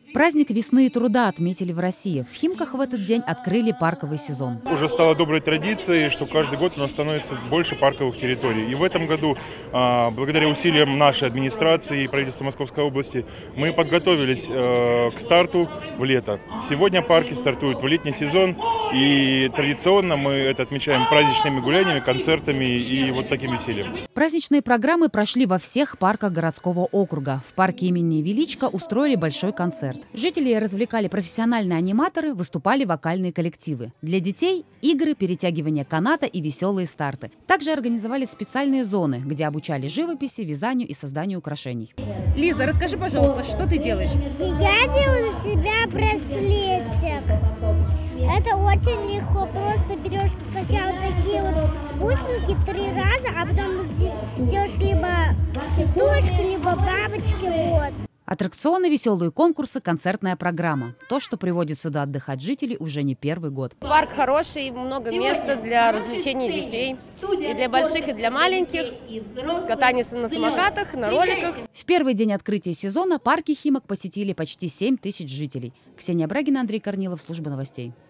Праздник весны и труда отметили в России. В Химках в этот день открыли парковый сезон. Уже стало доброй традицией, что каждый год у нас становится больше парковых территорий. И в этом году, благодаря усилиям нашей администрации и правительства Московской области, мы подготовились к старту в лето. Сегодня парки стартуют в летний сезон, и традиционно мы это отмечаем праздничными гуляниями, концертами и вот таким весельем. Праздничные программы прошли во всех парках городского округа. В парке имени Величко устроили большой концерт. Жителей развлекали профессиональные аниматоры, выступали вокальные коллективы. Для детей – игры, перетягивание каната и веселые старты. Также организовали специальные зоны, где обучали живописи, вязанию и созданию украшений. Лиза, расскажи, пожалуйста, что ты делаешь? Я делаю для себя браслетик. Это очень легко. Просто берешь сначала такие вот бусинки 3 раза, а потом делаешь либо цветочки, либо бабочки. Вот. Аттракционы, веселые конкурсы, концертная программа. То, что приводит сюда отдыхать жителей уже не первый год. Парк хороший, много места для развлечений детей. И для больших, и для маленьких. Катание на самокатах, на роликах. В первый день открытия сезона парки Химок посетили почти 7 тысяч жителей. Ксения Брагина, Андрей Корнилов, служба новостей.